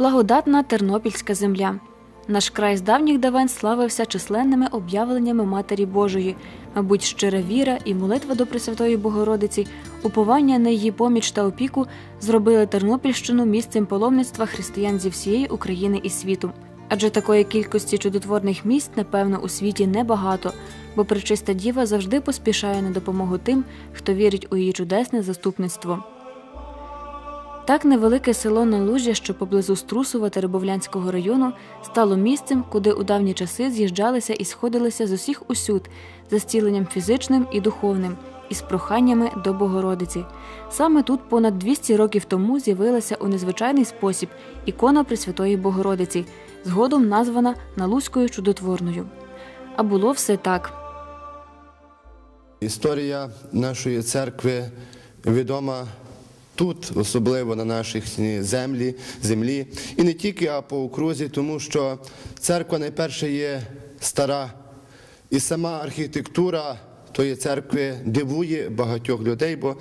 Благодатна Тернопільська земля. Наш край з давніх давен славився численними об'явленнями Матері Божої. Мабуть, щира віра і молитва до Пресвятої Богородиці, уповання на її поміч та опіку зробили Тернопільщину місцем паломництва християн зі всієї України і світу. Адже такої кількості чудотворних місць, напевно, у світі небагато, бо Пречиста Діва завжди поспішає на допомогу тим, хто вірить у її чудесне заступництво. Так невелике село Налужжя, що поблизу Струсова Теребовлянського району, стало місцем, куди у давні часи з'їжджалися і сходилися з усіх усюд за зціленням фізичним і духовним, із проханнями до Богородиці. Саме тут понад 200 років тому з'явилася у незвичайний спосіб ікона Пресвятої Богородиці, згодом названа Налузькою чудотворною. А було все так. Історія нашої церкви відома тут, особливо на нашій землі, і не тільки, а по окрузі, тому що церква найперше є стара, і сама архітектура тої церкви дивує багатьох людей, бо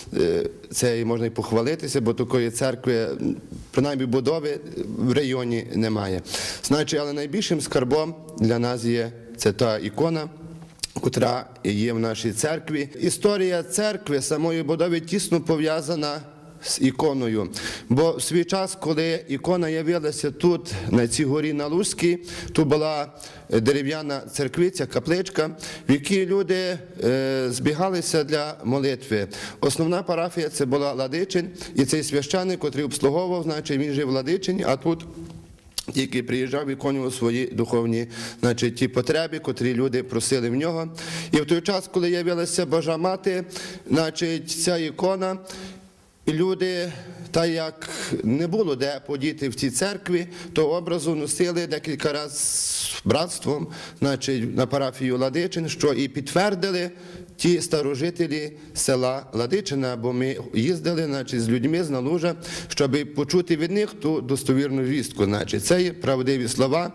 це можна і похвалитися, бо такої церкви, принаймні будови, в районі немає. Значить, але найбільшим скарбом для нас є це та ікона, котра є в нашій церкві. Історія церкви, самої будови, тісно пов'язана з іконою. Бо в свій час, коли ікона з'явилася тут, на цій горі Налузькій, тут була дерев'яна церквиця, капличка, в якій люди збігалися для молитви. Основна парафія – це була Ладичин, і цей священник, котрий обслуговував, значить, він жив в Ладичині, а тут тільки приїжджав, виконував свої духовні, значить, ті потреби, котрі люди просили в нього. І в той час, коли з'явилася Божа Мати, значить, ця ікона, і люди, так як не було де подіти в цій церкві, то образу носили декілька разів з братством, значить, на парафію Ладичин, що і підтвердили ті старожителі села Ладичина, бо ми їздили, значить, з людьми з Налужа, щоб почути від них ту достовірну звістку. Значить, це є правдиві слова.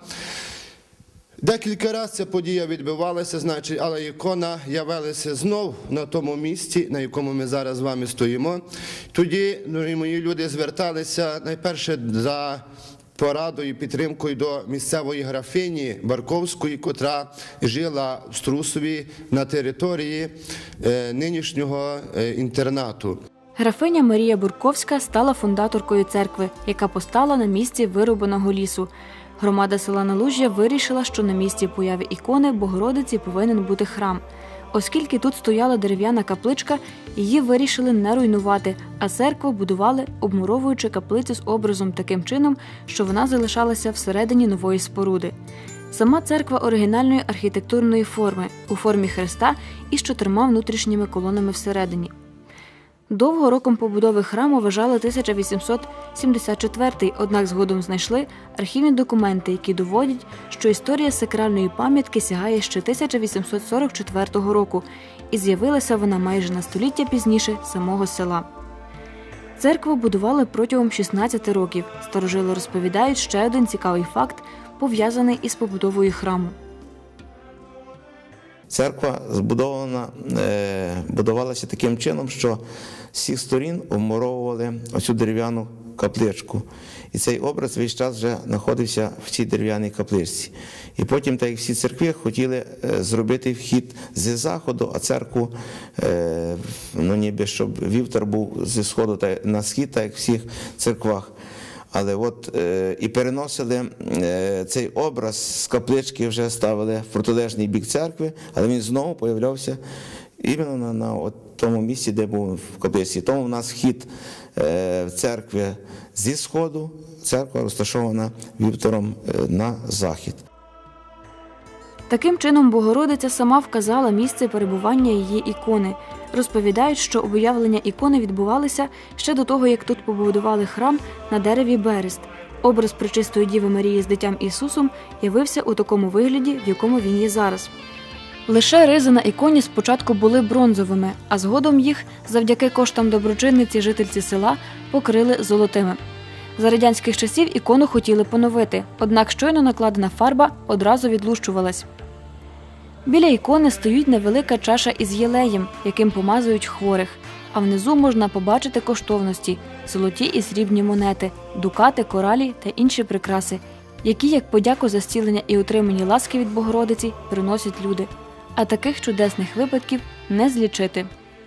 Декілька разів ця подія відбувалася, значить, але ікона з'явилася знов на тому місці, на якому ми зараз з вами стоїмо. Тоді, мої люди, зверталися найперше за порадою і підтримкою до місцевої графині Барковської, котра жила в Струсові на території нинішнього інтернату. Графиня Марія Бурковська стала фундаторкою церкви, яка постала на місці вирубаного лісу. Громада села Налужжя вирішила, що на місці появи ікони Богородиці повинен бути храм. Оскільки тут стояла дерев'яна капличка, її вирішили не руйнувати, а церкву будували, обмуровуючи каплицю з образом таким чином, що вона залишалася всередині нової споруди. Сама церква оригінальної архітектурної форми, у формі хреста і з 4 внутрішніми колонами всередині. Довго роком побудови храму вважали 1874, однак згодом знайшли архівні документи, які доводять, що історія сакральної пам'ятки сягає ще 1844 року, і з'явилася вона майже на століття пізніше самого села. Церкву будували протягом 16 років. Старожили розповідають ще один цікавий факт, пов'язаний із побудовою храму. Церква будувалася таким чином, що з всіх сторін обмуровували оцю дерев'яну капличку. І цей образ весь час вже знаходився в цій дерев'яній капличці. І потім, так як всі церкви, хотіли зробити вхід зі заходу, а церкву, ніби щоб вівтар був зі сходу на схід, так як в всіх церквах. Але от і переносили цей образ з каплички, вже ставили в протилежний бік церкви, але він знову появлявся іменно на тому місці, де був в капличці. Тому в нас вхід в церкві зі сходу, церква розташована вівтором на захід. Таким чином Богородиця сама вказала місце перебування її ікони. Розповідають, що об'явлення ікони відбувалися ще до того, як тут побудували храм на дереві берест. Образ Пречистої Діви Марії з дитям Ісусом явився у такому вигляді, в якому він є зараз. Лише ризи на іконі спочатку були бронзовими, а згодом їх, завдяки коштам доброчинниці жительці села, покрили золотими. За радянських часів ікону хотіли поновити, однак щойно накладена фарба одразу відлущувалась. Біля ікони стоїть невелика чаша із єлеєм, яким помазують хворих. а внизу можна побачити коштовності – золоті і срібні монети, дукати, коралі та інші прикраси, які, як подяку за зцілення і отримані ласки від Богородиці, приносять люди. А таких чудесних випадків не злічити.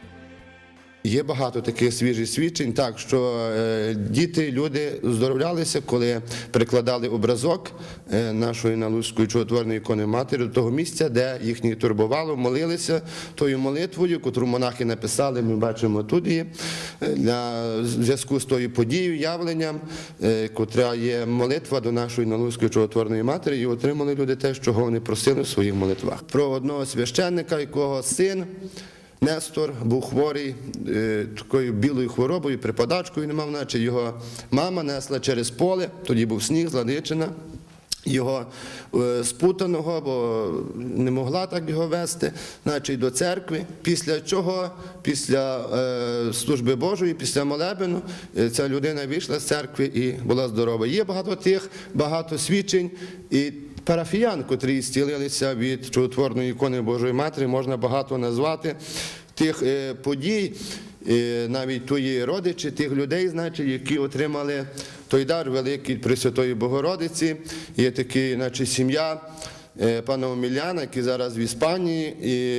Є багато таких свіжих свідчень, так, що діти, люди оздоровлялися, коли прикладали образок нашої Налузької чудотворної ікони Матері до того місця, де їх турбувало, молилися тою молитвою, котру монахи написали, ми бачимо тут її, для зв'язку з тою подією, явленням, котра є молитва до нашої Налузької чудотворної Матері, і отримали люди те, чого вони просили в своїх молитвах. Про одного священника, якого син Нестор був хворий такою білою хворобою, припадачкою не мав, наче його мама несла через поле, тоді був сніг, зладичина, його спутаного, бо не могла так його вести, значить до церкви, після чого, після служби Божої, після молебену, ця людина вийшла з церкви і була здорова. Є багато свідчень, і парафіян, котрі зцілилися від чудотворної ікони Божої Матері, можна багато назвати тих подій, навіть тої родичі, тих людей, значить, які отримали той дар великий Пресвятої Богородиці. Є такі, значить, сім'я пана Омеляна, який зараз в Іспанії,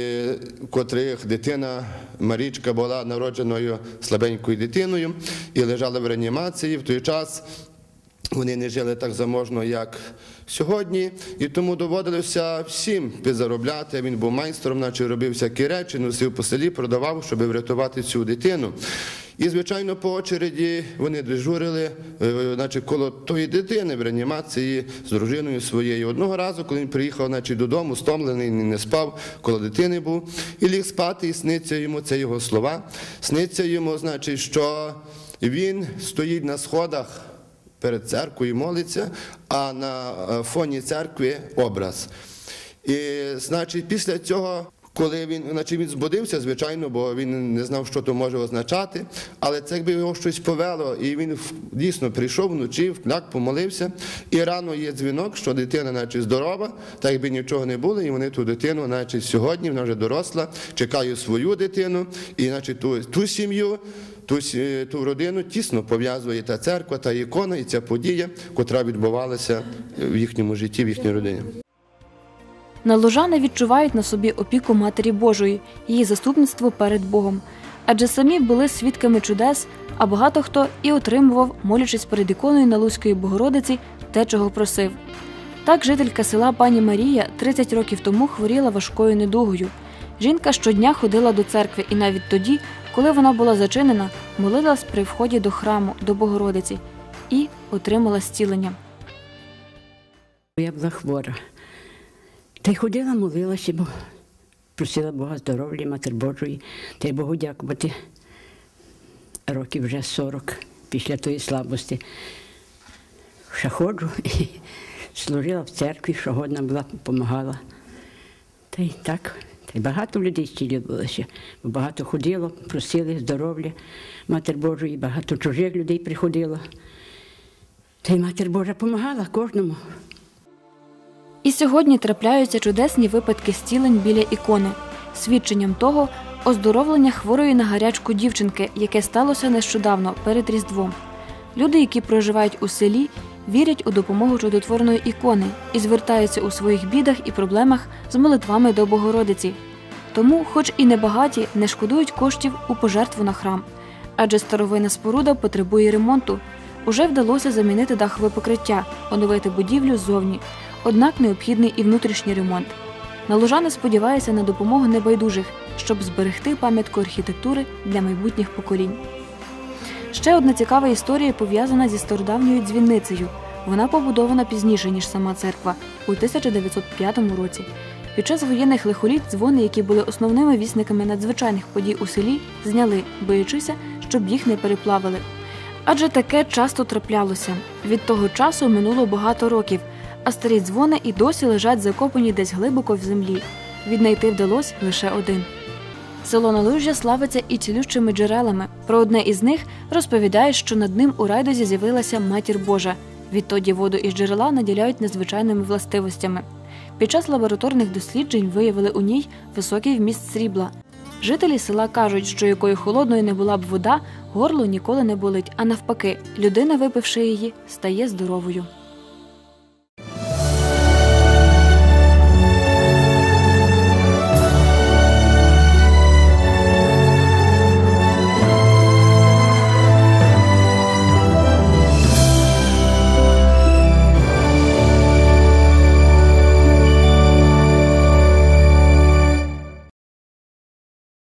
і котрих дитина Марічка була народженою слабенькою дитиною і лежала в реанімації. В той час вони не жили так заможно, як сьогодні, і тому доводилося всім підзаробляти. Він був майстром, наче робив всякі речі, носив по селі, продавав, щоб врятувати цю дитину. І, звичайно, по очереді вони дежурили, значить, коло тої дитини в реанімації з дружиною своєю. Одного разу, коли він приїхав, значить, додому, стомлений, не спав, коло дитини був, і ліг спати, і сниться йому, це його слова, сниться йому, значить, що він стоїть на сходах перед церквою, молиться, а на фоні церкви образ. І, значить, після цього, коли він збудився, звичайно, бо він не знав, що то може означати, але це якби його щось повело, і він дійсно прийшов вночі, вкляк, помолився, і рано є дзвінок, що дитина, значить, здорова, так якби нічого не було, і вони ту дитину, значить, сьогодні, вона вже доросла, чекають свою дитину, і, значить, ту сім'ю, ту родину тісно пов'язує та церква, та ікона, і ця подія, котра відбувалася в їхньому житті, в їхній родині. Налужани відчувають на собі опіку Матері Божої, її заступництво перед Богом. Адже самі були свідками чудес, а багато хто і отримував, молячись перед іконою Налузької Богородиці, те, чого просив. Так жителька села пані Марія 30 років тому хворіла важкою недугою. Жінка щодня ходила до церкви і навіть тоді, коли вона була зачинена, молилась при вході до храму, до Богородиці і отримала зцілення. Я була хвора. Та й ходила, молилася, бо просила Бога здоров'я, Матері Божої. Та й Богу дякувати. Років вже 40 після тої слабості. Ще ходжу і служила в церкві, що годна була, допомагала. Та й так. Та й багато людей зцілилося. Багато ходило, просили здоров'я Матері Божої, багато чужих людей приходило. Та й Матір Божа допомагала кожному. І сьогодні трапляються чудесні випадки зцілень біля ікони. Свідченням того – оздоровлення хворої на гарячку дівчинки, яке сталося нещодавно, перед Різдвом. Люди, які проживають у селі, вірять у допомогу чудотворної ікони і звертаються у своїх бідах і проблемах з молитвами до Богородиці. Тому, хоч і небагаті, не шкодують коштів у пожертву на храм. Адже старовинна споруда потребує ремонту. Уже вдалося замінити дахове покриття, оновити будівлю ззовні. Однак необхідний і внутрішній ремонт. Налужани сподіваються на допомогу небайдужих, щоб зберегти пам'ятку архітектури для майбутніх поколінь. Ще одна цікава історія пов'язана зі стародавньою дзвіницею. Вона побудована пізніше, ніж сама церква, у 1905 році. Під час воєнних лихоліт дзвони, які були основними вісниками надзвичайних подій у селі, зняли, боячися, щоб їх не переплавили. Адже таке часто траплялося. Від того часу минуло багато років, а старі дзвони і досі лежать закопані десь глибоко в землі. Віднайти вдалося лише один. Село Налужжя славиться і цілющими джерелами. Про одне із них розповідають, що над ним у райдузі з'явилася Матір Божа. Відтоді воду із джерела наділяють незвичайними властивостями. Під час лабораторних досліджень виявили у ній високий вміст срібла. Жителі села кажуть, що якою холодною не була б вода, горло ніколи не болить, а навпаки, людина, випивши її, стає здоровою.